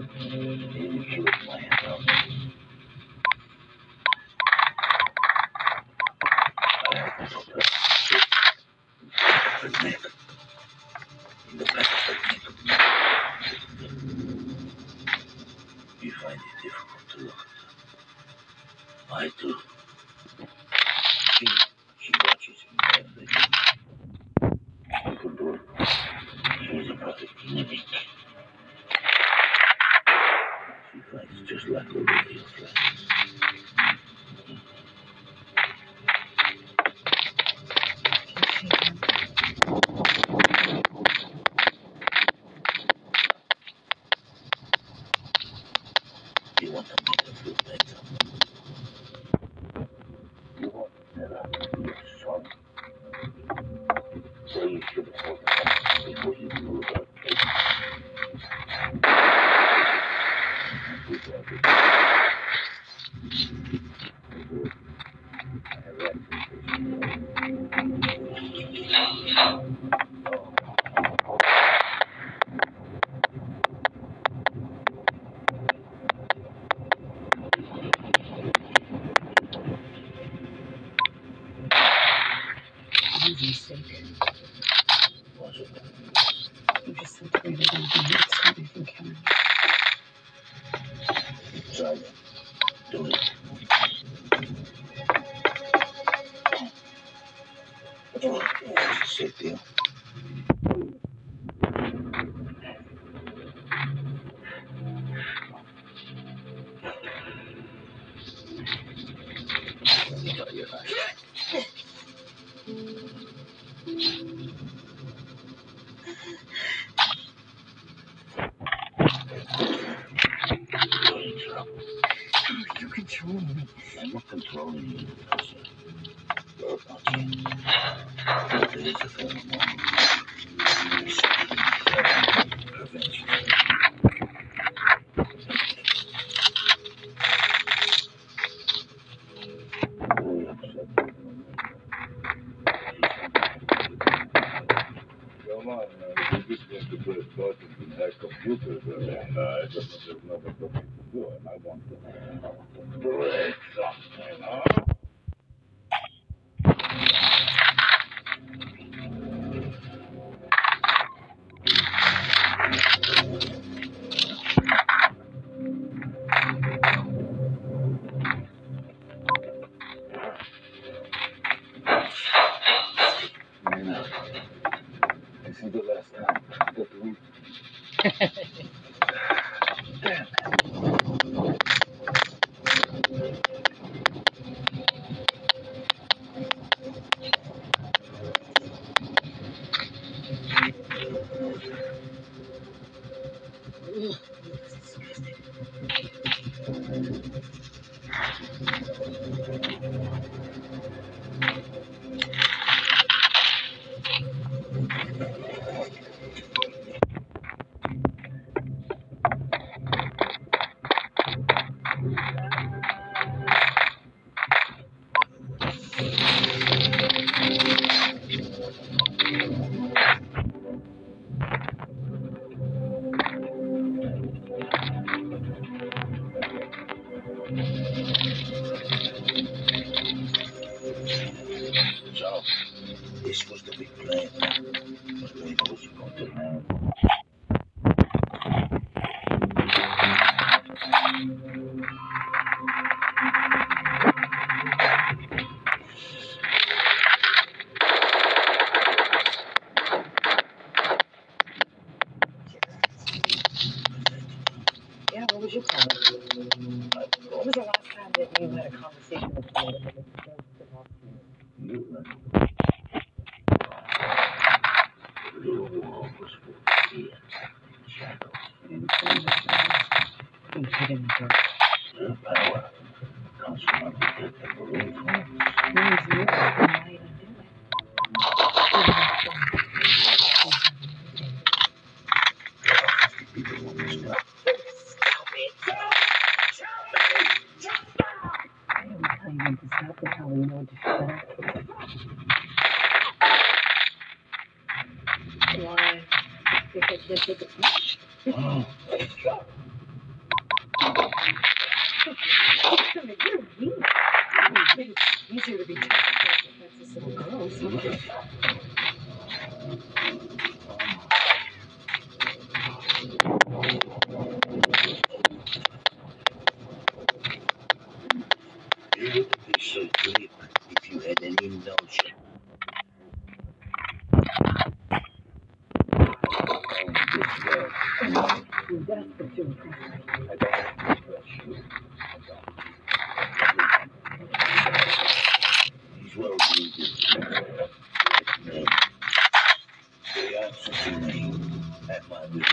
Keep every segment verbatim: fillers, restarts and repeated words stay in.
Maybe you would plan out. I have to put a chip in the neck. In the back of the neck. You find it difficult to look at. I do. She, she watches me every day. I could do it. She's a perfect mimic. She fights just like a real friend. You want to make her feel better. You want her to be strong. So you should have told her before you knew about it. Easy mistake. You just said to me that I'm going to stop me from killing. Try it. Do it. It's a safe deal. Enjoy your life. You're in trouble. You're controlling me. I'm not controlling you. You're about to. There is a pheromone. Prevention. Very upset. Come on, man. You just want to press buttons and hack computers, and uh, I just there's nothing for me to do, and I want to, I want to break something, huh? Man, this is the last time I got the root. Damn. So, this was the big plan. But maybe it was going to land. Yeah, what was your plan? What was the last time that you had a conversation with somebody that was supposed to talk to you? You know. The little world was full of fear and shadows. And so you hid in the dark. Their power comes from unpredictable influence. Means you are the light and do it. People want to stop. Stop it! Stop me! Stop! I don't tell you when to stop and how you know when to shut up. Why? Because they take a punch. Oh, You're desperate to impress me. I don't impress you. These world leaders like me. They answer to me at my will.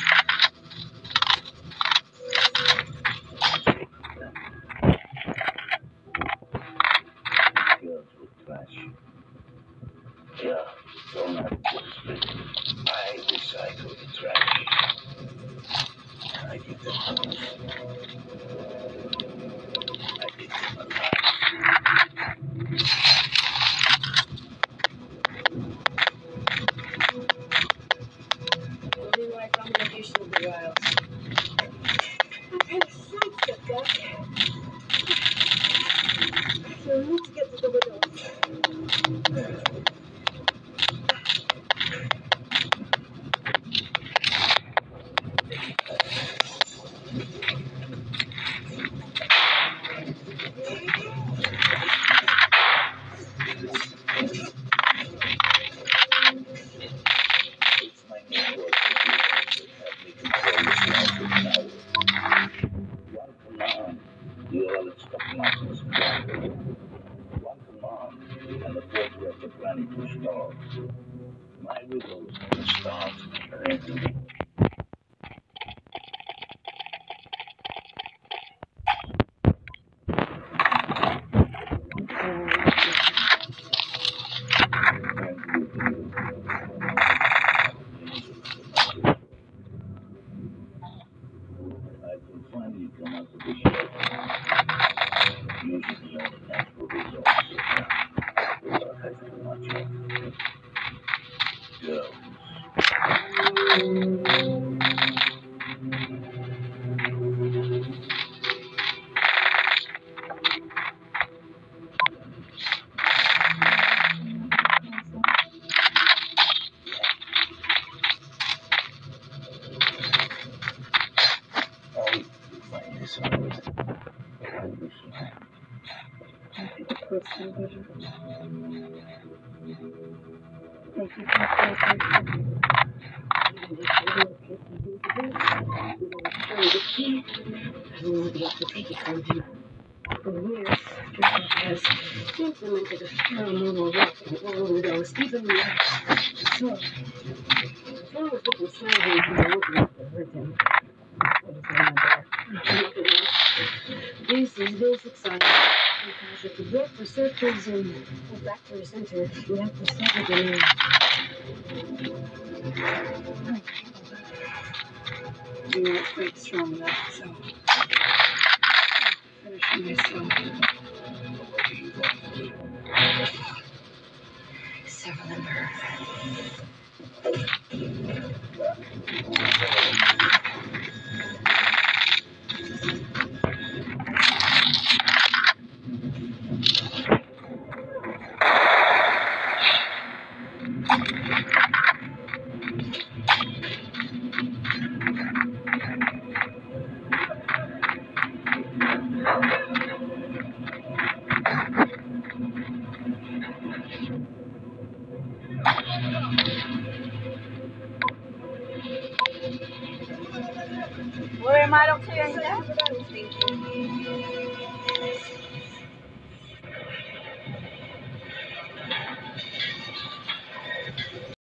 Girls with trash. Yeah, don't have to. I recycle the trash. I give them homes. I give them a life. Only my combination of the wild. I'm kind of sidestep that. So I need to get to the window. It's my network that help me control this mountain power. One command, the oil and stock markets crack. One command, and the fourth work of planning to start. My riddles will start and end. I can finally come out of this shit. Using the only natural resources without having too much of. Girls. I find this out. I wish I had. Personal vision. Thank you for the the key. I will be able to take it from him. For years, DeathMatch has implemented a paranormal rock in all of those, even the so, as long as we can sell him, we are looking to hurt him. What is going on there? This is basic science. Because if the breath receptors and the factors enter, we have to sever them in. You know it's quite strong enough, so finishing myself. Sever the nerve. Where am I up to?